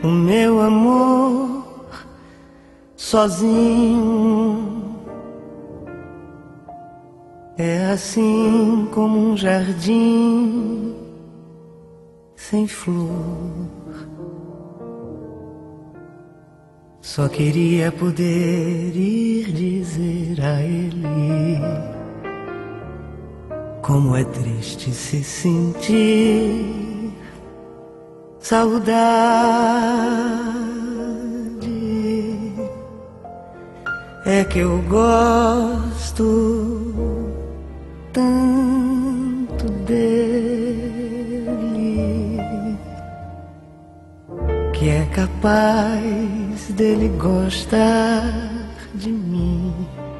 o meu amor sozinho. É assim como um jardim sem flor. Só queria poder ir dizer a ele como é triste se sentir saudade. É que eu gosto tanto dele que é capaz dele gostar de mim.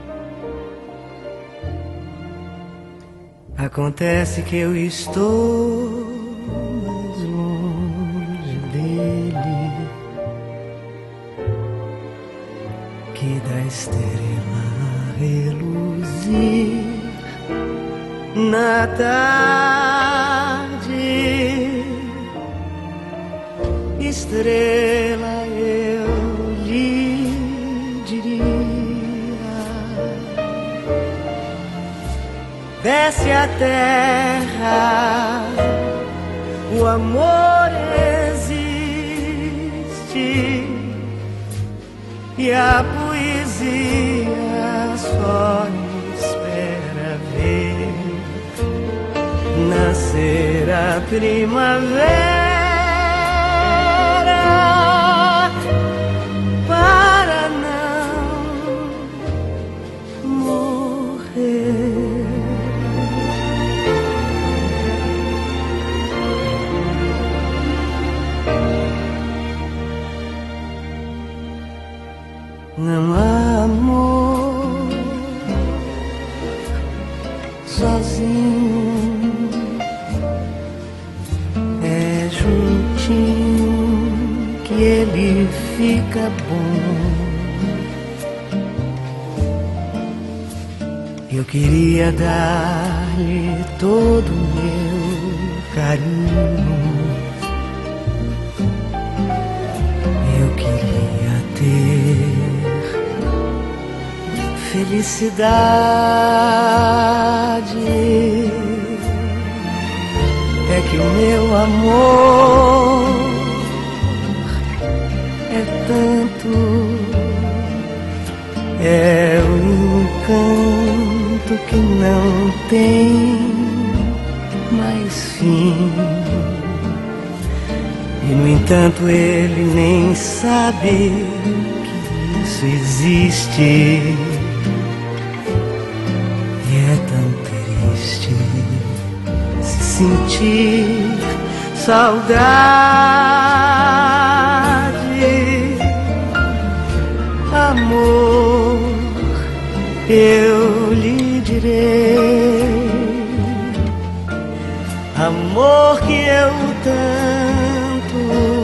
Acontece que eu estou mais longe dele que da estrela a reluzir na tarde. Estrela, eu lhe diria, desce a terra, o amor existe e a poesia só espera ver nascer a primavera para não morrer. Não há amor sozinho, é juntinho que ele fica bom. Eu queria dar-lhe todo o meu carinho, eu queria ter felicidade. É que o meu amor é tanto, é um encanto que não tem mais fim. E no entanto ele nem sabe que isso existe. E é tão triste se sentir saudade. Amor, eu lhe direi, amor que eu tanto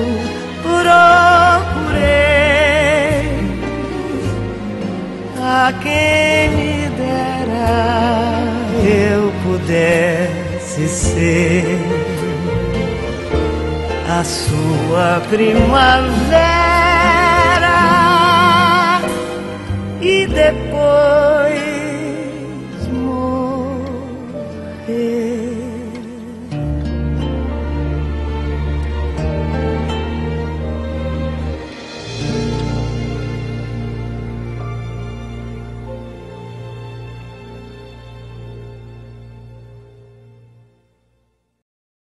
procurei, a quem me dera eu pudesse ser a sua primavera.